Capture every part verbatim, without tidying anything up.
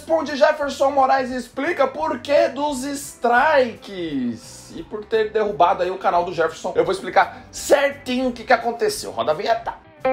responde Jefferson Moraes e explica por que dos strikes. E por ter derrubado aí o canal do Jefferson, eu vou explicar certinho o que, que aconteceu. Roda a vinheta.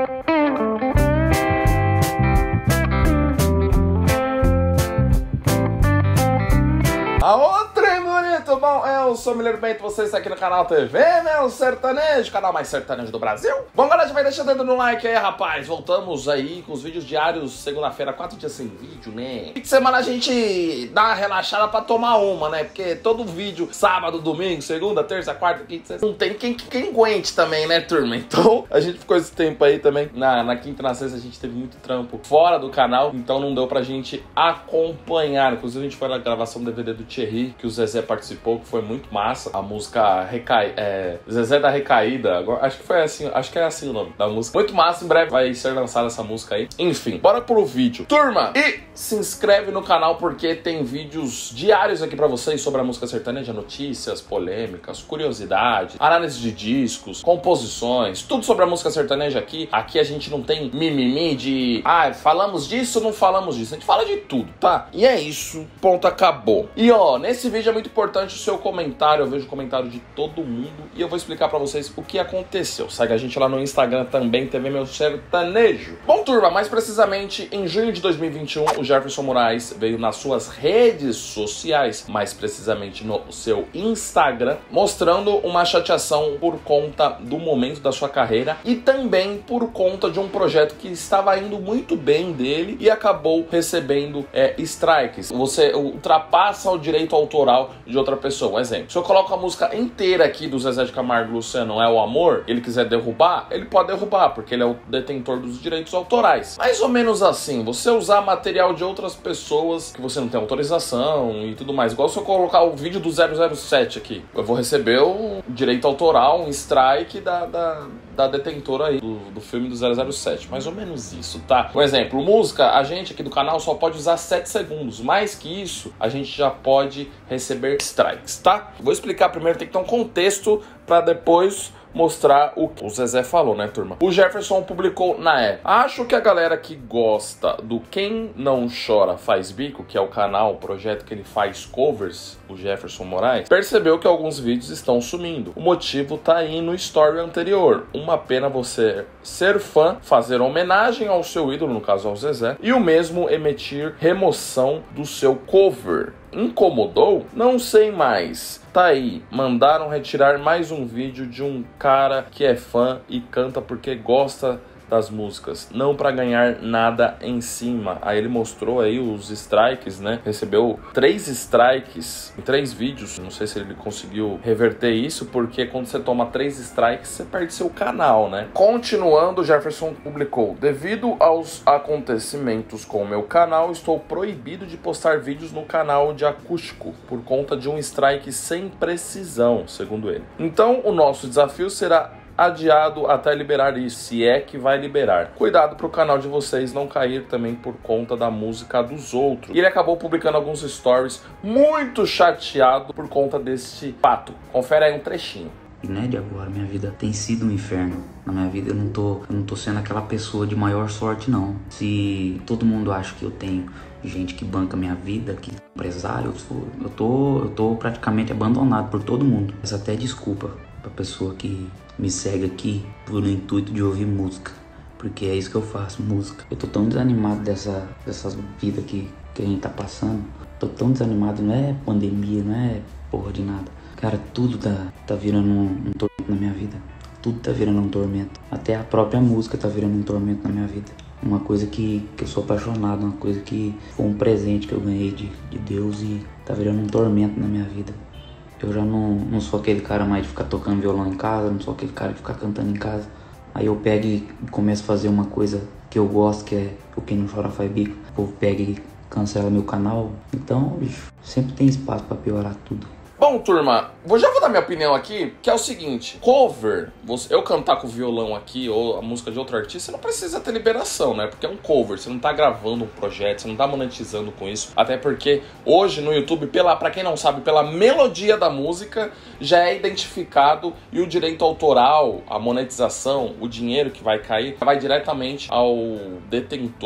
Aô, trem bonito! Bom, eu sou o Mineiro Bento, você está aqui no canal T V Meu Sertanejo, canal mais sertanejo do Brasil. Bom, galera, já vai deixando no like aí, rapaz. Voltamos aí com os vídeos diários, segunda-feira, quatro dias sem vídeo, né? Fim de semana a gente dá uma relaxada pra tomar uma, né? Porque todo vídeo, sábado, domingo, segunda, terça, quarta, quinta, sexta, não tem quem, quem aguente também, né, turma? Então, a gente ficou esse tempo aí também. Na, na quinta e na sexta a gente teve muito trampo fora do canal, então não deu pra gente acompanhar. Inclusive, a gente foi na gravação do D V D do Thierry, que o Zezé participou, que foi muito massa. A música Recai... é... Zezé da Recaída. Agora, acho que foi assim, acho que é assim o nome da música. Muito massa, em breve vai ser lançada essa música aí. Enfim, bora pro vídeo. Turma, e se inscreve no canal porque tem vídeos diários aqui pra vocês sobre a música sertaneja, notícias, polêmicas, curiosidades, análise de discos, composições, tudo sobre a música sertaneja aqui. Aqui a gente não tem mimimi de, ah, falamos disso, não falamos disso. A gente fala de tudo, tá? E é isso, ponto, acabou. E ó, Ó, nesse vídeo é muito importante o seu comentário, eu vejo o comentário de todo mundo e eu vou explicar pra vocês o que aconteceu. Segue a gente lá no Instagram também, T V Meu Sertanejo. Bom, turma, mais precisamente em junho de dois mil e vinte e um, o Jefferson Moraes veio nas suas redes sociais, mais precisamente no seu Instagram, mostrando uma chateação por conta do momento da sua carreira e também por conta de um projeto que estava indo muito bem dele e acabou recebendo é, strikes. Você ultrapassa o direito autoral de outra pessoa. Um exemplo, se eu coloco a música inteira aqui do Zezé de Camargo e Luciano, É o Amor, ele quiser derrubar, ele pode derrubar, porque ele é o detentor dos direitos autorais. Mais ou menos assim, você usar material de outras pessoas que você não tem autorização e tudo mais. Igual se eu colocar o vídeo do zero zero sete aqui, eu vou receber o direito autoral, um strike da, da, da detentora aí do, do filme do zero zero sete. Mais ou menos isso, tá? Um exemplo, música, a gente aqui do canal só pode usar sete segundos. Mais que isso, a gente já pode receber strikes, tá? Vou explicar primeiro, tem que ter um contexto para depois mostrar o que o Zezé falou, né, turma? O Jefferson publicou na época: acho que a galera que gosta do Quem Não Chora Faz Bico, que é o canal, o projeto que ele faz covers, o Jefferson Moraes, percebeu que alguns vídeos estão sumindo. O motivo tá aí no story anterior. Uma pena você ser fã, fazer homenagem ao seu ídolo, no caso ao Zezé, e o mesmo emitir remoção do seu cover. Incomodou? Não sei mais. Tá aí, mandaram retirar mais um vídeo de um cara que é fã e canta porque gosta das músicas, não para ganhar nada em cima. Aí ele mostrou aí os strikes, né? Recebeu três strikes em três vídeos. Não sei se ele conseguiu reverter isso, porque quando você toma três strikes, você perde seu canal, né? Continuando, Jefferson publicou: devido aos acontecimentos com o meu canal, estou proibido de postar vídeos no canal de acústico por conta de um strike sem precisão, segundo ele. Então, o nosso desafio será adiado até liberar isso, se é que vai liberar. Cuidado pro canal de vocês não cair também por conta da música dos outros. E ele acabou publicando alguns stories muito chateado por conta desse fato. Confere aí um trechinho. E não é de agora, minha vida tem sido um inferno. Na minha vida eu não tô, eu não tô sendo aquela pessoa de maior sorte, não. Se todo mundo acha que eu tenho gente que banca minha vida, que empresário, eu, sou, eu, tô, eu tô praticamente abandonado por todo mundo. Peço até desculpa pra pessoa que me segue aqui por o intuito de ouvir música, porque é isso que eu faço, música. Eu tô tão desanimado dessa, dessas vidas que, que a gente tá passando. Tô tão desanimado, não é pandemia, não é porra de nada. Cara, tudo tá, tá virando um, um tormento na minha vida. Tudo tá virando um tormento. Até a própria música tá virando um tormento na minha vida. Uma coisa que, que eu sou apaixonado, uma coisa que foi um presente que eu ganhei de, de Deus e tá virando um tormento na minha vida. Eu já não, não sou aquele cara mais de ficar tocando violão em casa, não sou aquele cara de ficar cantando em casa. Aí eu pego e começo a fazer uma coisa que eu gosto, que é o Quem Não Chora Faz Bico. O povo pega e cancela meu canal. Então, bicho, sempre tem espaço pra piorar tudo. Bom, turma, vou, já vou dar minha opinião aqui, que é o seguinte: cover, você, eu cantar com violão aqui ou a música de outro artista, não precisa ter liberação, né? Porque é um cover, você não tá gravando um projeto, você não tá monetizando com isso. Até porque hoje no YouTube, pela, pra quem não sabe, pela melodia da música já é identificado, e o direito autoral, a monetização, o dinheiro que vai cair, vai diretamente ao detentor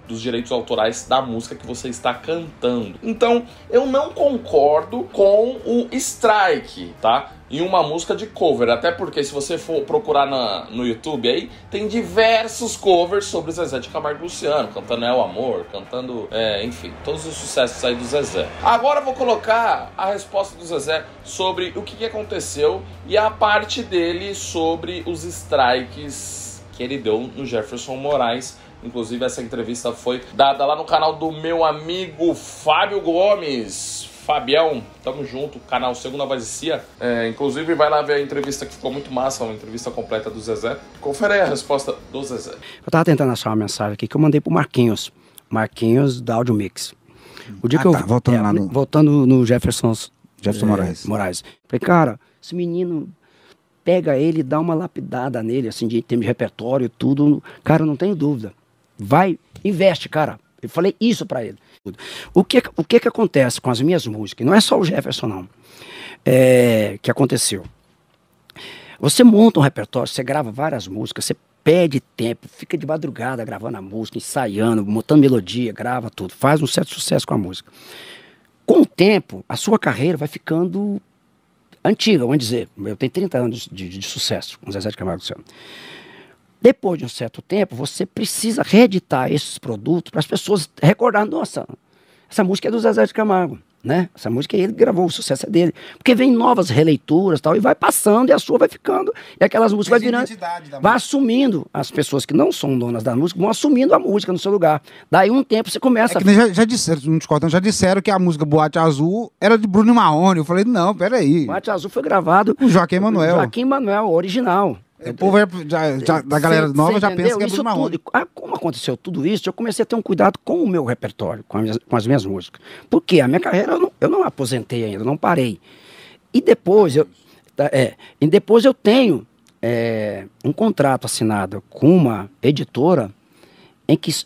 dos direitos autorais da música que você está cantando. Então, eu não concordo com o strike, tá? Em uma música de cover, até porque se você for procurar na, no YouTube aí, tem diversos covers sobre o Zezé de Camargo e Luciano, cantando É o Amor, cantando, é, enfim, todos os sucessos aí do Zezé. Agora eu vou colocar a resposta do Zezé sobre o que, que aconteceu e a parte dele sobre os strikes que ele deu no Jefferson Moraes. Inclusive essa entrevista foi dada lá no canal do meu amigo Fábio Gomes. Fabião, tamo junto, canal Segunda Voz e Cia. É, inclusive vai lá ver a entrevista que ficou muito massa, uma entrevista completa do Zezé. Confere aí a resposta do Zezé. Eu tava tentando achar uma mensagem aqui que eu mandei pro Marquinhos. Marquinhos da Audio Mix. O dia ah, que eu, tá, voltando é, lá no... Voltando no Jefferson... Jefferson é, Moraes. Moraes. Falei, cara, esse menino... Pega ele e dá uma lapidada nele, assim, de termos de repertório, tudo. Cara, não tenho dúvida. Vai, investe, cara. Eu falei isso pra ele. O que, o que que acontece com as minhas músicas? Não é só o Jefferson, não. É, que aconteceu. Você monta um repertório, você grava várias músicas, você perde tempo, fica de madrugada gravando a música, ensaiando, montando melodia, grava tudo, faz um certo sucesso com a música. Com o tempo, a sua carreira vai ficando antiga, vamos dizer. Eu tenho trinta anos de, de, de sucesso com Zezé de Camargo e Luciano. Depois de um certo tempo, você precisa reeditar esses produtos para as pessoas recordarem, nossa, essa música é do Zezé de Camargo, né? Essa música ele gravou, o sucesso é dele. Porque vem novas releituras e tal, e vai passando, e a sua vai ficando, e aquelas músicas vai virando, vai assumindo, as pessoas que não são donas da música, vão assumindo a música no seu lugar. Daí um tempo você começa... É que já, já disseram, não te cortando, já disseram que a música Boate Azul era de Bruno Marrone. Eu falei, não, peraí. Boate Azul foi gravado... Com Joaquim Manuel. Joaquim Manuel, original. O povo já, já, da galera cê, nova cê já pensa que é isso Bruno Marrone. tudo. Ah, como aconteceu tudo isso, eu comecei a ter um cuidado com o meu repertório, com as minhas, com as minhas músicas. Porque a minha carreira, eu não, eu não aposentei ainda, não parei. E depois eu, é, e depois eu tenho é, um contrato assinado com uma editora em que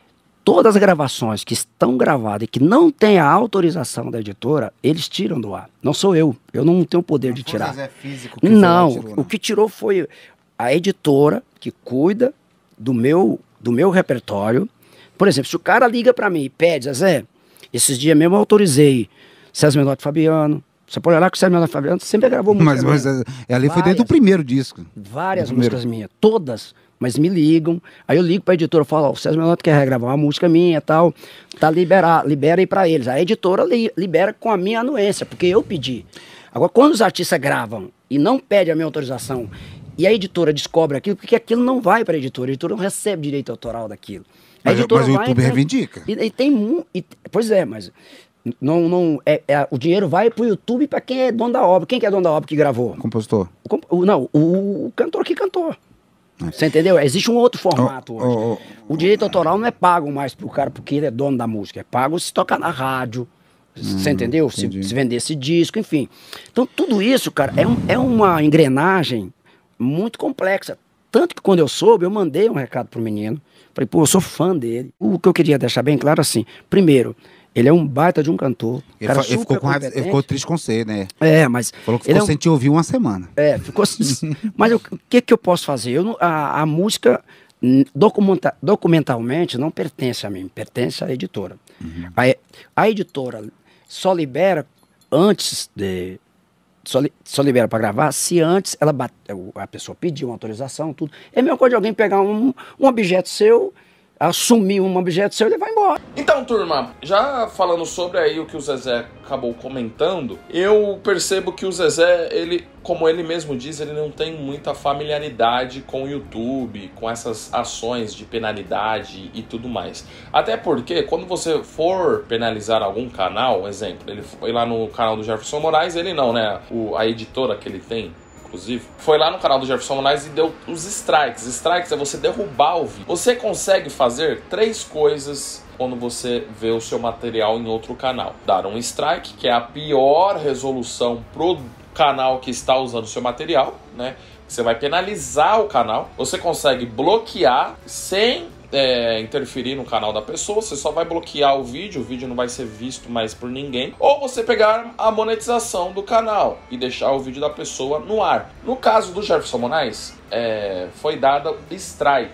todas as gravações que estão gravadas e que não tem a autorização da editora, eles tiram do ar. Não sou eu. Eu não tenho o poder não de tirar. Zezé físico que não, tirou, o que tirou foi a editora que cuida do meu, do meu repertório. Por exemplo, se o cara liga para mim e pede, Zezé, esses dias mesmo eu autorizei César Menotti e Fabiano. Você pode olhar que o César Menotti e Fabiano sempre gravou música. Mas, mas ali várias, foi dentro do primeiro disco. Várias músicas minhas, todas. Mas me ligam, aí eu ligo pra editora, falo, ó, o César Menotti quer regravar uma música minha e tal, tá liberar, libera aí pra eles. A editora li, libera com a minha anuência, porque eu pedi. Agora, quando os artistas gravam e não pedem a minha autorização, e a editora descobre aquilo, porque aquilo não vai pra editora, a editora não recebe direito autoral daquilo. A mas, editora mas o vai, YouTube tem, reivindica. E, e tem e, pois é, mas não, não, é, é, o dinheiro vai pro YouTube pra quem é dono da obra. Quem que é dono da obra que gravou? O compositor? O, não, o, o cantor que cantou. Você entendeu? Existe um outro formato oh, hoje. Oh, oh, o direito autoral não é pago mais pro cara porque ele é dono da música. É pago se tocar na rádio. Hum, você entendeu? Se, se vender esse disco, enfim. Então tudo isso, cara, é, um, é uma engrenagem muito complexa. Tanto que quando eu soube, eu mandei um recado pro menino. Falei, pô, eu sou fã dele. O que eu queria deixar bem claro assim, primeiro, ele é um baita de um cantor. Ele, cara ele, ficou, com raiva, ele ficou triste com você, né? É, mas... Falou que ficou é um... sem te ouvir uma semana. É, ficou... Mas o que, que eu posso fazer? Eu, a, a música, documenta, documentalmente, não pertence a mim, pertence à editora. Uhum. A, a editora só libera antes de... Só, li, só libera para gravar se antes ela bate, a pessoa pediu uma autorização, tudo. É a mesma coisa de alguém pegar um, um objeto seu... assumir um objeto seu e levar embora. Então, turma, já falando sobre aí o que o Zezé acabou comentando, eu percebo que o Zezé, ele, como ele mesmo diz, ele não tem muita familiaridade com o YouTube, com essas ações de penalidade e tudo mais. Até porque, quando você for penalizar algum canal, exemplo, ele foi lá no canal do Jefferson Moraes, ele não, né, o, a editora que ele tem, inclusive, foi lá no canal do Jefferson Moraes e deu os strikes. Strikes é você derrubar o vídeo. Você consegue fazer três coisas quando você vê o seu material em outro canal. Dar um strike, que é a pior resolução pro canal que está usando o seu material, né? Você vai penalizar o canal. Você consegue bloquear sem... É, interferir no canal da pessoa, você só vai bloquear o vídeo, o vídeo não vai ser visto mais por ninguém, ou você pegar a monetização do canal e deixar o vídeo da pessoa no ar. No caso do Jefferson Moraes, é, foi dada strike,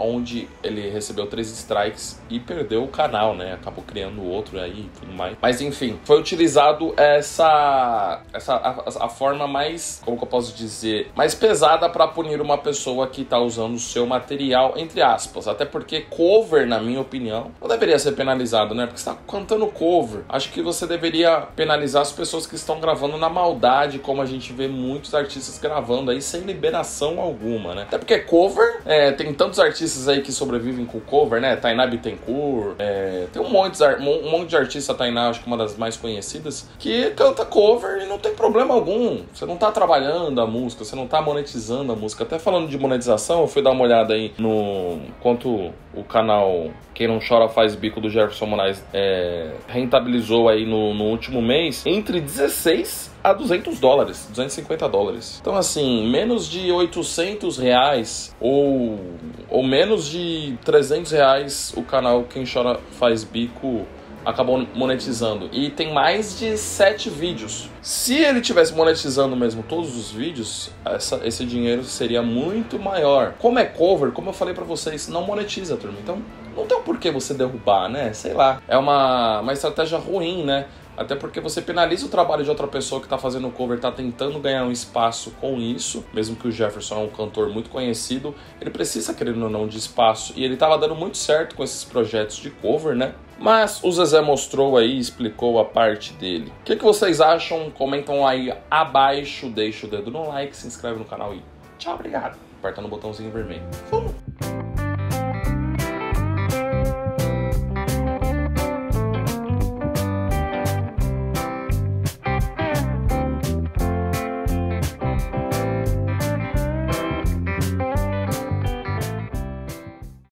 onde ele recebeu três strikes e perdeu o canal, né? Acabou criando outro aí e tudo mais. Mas enfim, foi utilizado essa, essa a, a forma mais, como que eu posso dizer, mais pesada para punir uma pessoa que tá usando o seu material, entre aspas. Até porque cover, na minha opinião, não deveria ser penalizado, né? Porque você tá cantando cover. Acho que você deveria penalizar as pessoas que estão gravando na maldade, como a gente vê muitos artistas gravando aí sem liberação alguma, né? Até porque cover, é, tem tantos artistas aí que sobrevivem com cover, né? Tainá Bittencourt, é, tem um monte, de, um monte de artista, Tainá, acho que uma das mais conhecidas, que canta cover e não tem problema algum. Você não tá trabalhando a música, você não tá monetizando a música. Até falando de monetização, eu fui dar uma olhada aí no quanto o canal Quem Não Chora Faz Bico do Jefferson Moraes é, rentabilizou aí no, no último mês entre dezesseis a duzentos dólares, duzentos e cinquenta dólares. Então assim, menos de oitocentos reais ou, ou menos de trezentos reais o canal Quem Chora Faz Bico acabou monetizando. E tem mais de sete vídeos. Se ele tivesse monetizando mesmo todos os vídeos, essa, esse dinheiro seria muito maior. Como é cover, como eu falei pra vocês, não monetiza, turma. Então não tem um porquê você derrubar, né? Sei lá. É uma, uma estratégia ruim, né? Até porque você penaliza o trabalho de outra pessoa que tá fazendo cover, tá tentando ganhar um espaço com isso. Mesmo que o Jefferson é um cantor muito conhecido, ele precisa, querendo ou não, de espaço. E ele tava dando muito certo com esses projetos de cover, né? Mas o Zezé mostrou aí, explicou a parte dele. O que, que vocês acham? Comentam aí abaixo, deixa o dedo no like, se inscreve no canal e tchau, obrigado. Aperta no botãozinho vermelho. Vamos!